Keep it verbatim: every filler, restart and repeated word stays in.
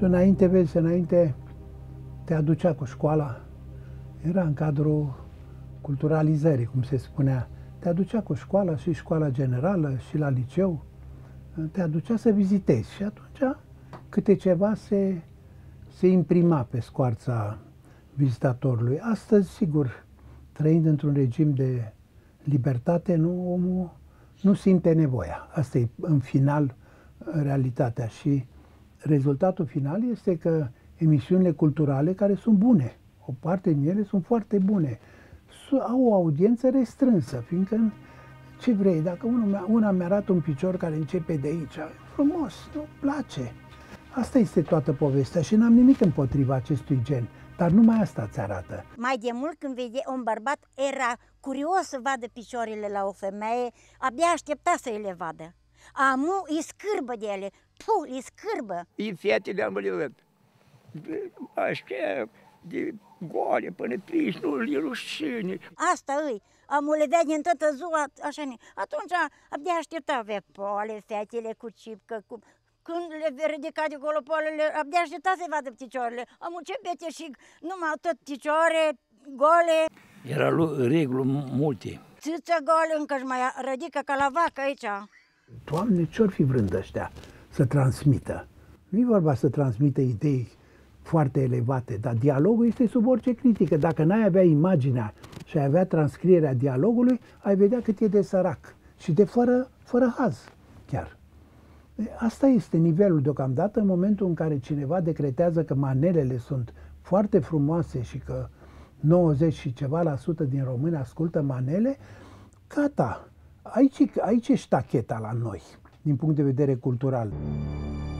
știu, înainte, vezi, înainte te aducea cu școala, era în cadrul culturalizării, cum se spunea. Te aducea cu școala, și școala generală, și la liceu, te aducea să vizitezi și atunci câte ceva se, se imprima pe scoarța vizitatorului. Astăzi, sigur, trăind într-un regim de libertate, nu, omul nu simte nevoia. Asta e, în final, realitatea. Și rezultatul final este că emisiunile culturale, care sunt bune, o parte din ele sunt foarte bune, au o audiență restrânsă, fiindcă ce vrei, dacă unul, una mi-arată un picior care începe de aici, frumos, nu place. Asta este toată povestea și n-am nimic împotriva acestui gen, dar numai asta ți arată. Mai de mult când vedea un bărbat, era curios să vadă picioarele la o femeie, abia aștepta să le vadă. Amu îi scârbă de ele, puh, îi scârbă. И fetele am văzut, așa, de goale până trici, nu-i rușine. Asta îi, amu le vedea din toată ziua, așa, atunci abia aștepta, avea poale, fetele cu cipcă, cu... Când le ridica de acolo poalele, abia aștepta să-i vadă picioarele. Amu ce beteșig, numai tot picioare, gole. Era reguli multe. Țâță gole, încă-și mai ridică ca la vacă aici. Doamne, ce-or fi vrând ăștia să transmită? Nu-i vorba să transmită idei foarte elevate, dar dialogul este sub orice critică. Dacă n-ai avea imaginea și ai avea transcrierea dialogului, ai vedea cât e de sărac și de fără, fără haz chiar. Asta este nivelul deocamdată, în momentul în care cineva decretează că manelele sunt foarte frumoase și că nouăzeci și ceva la sută din români ascultă manele, gata, aici, aici e ștacheta la noi, din punct de vedere cultural.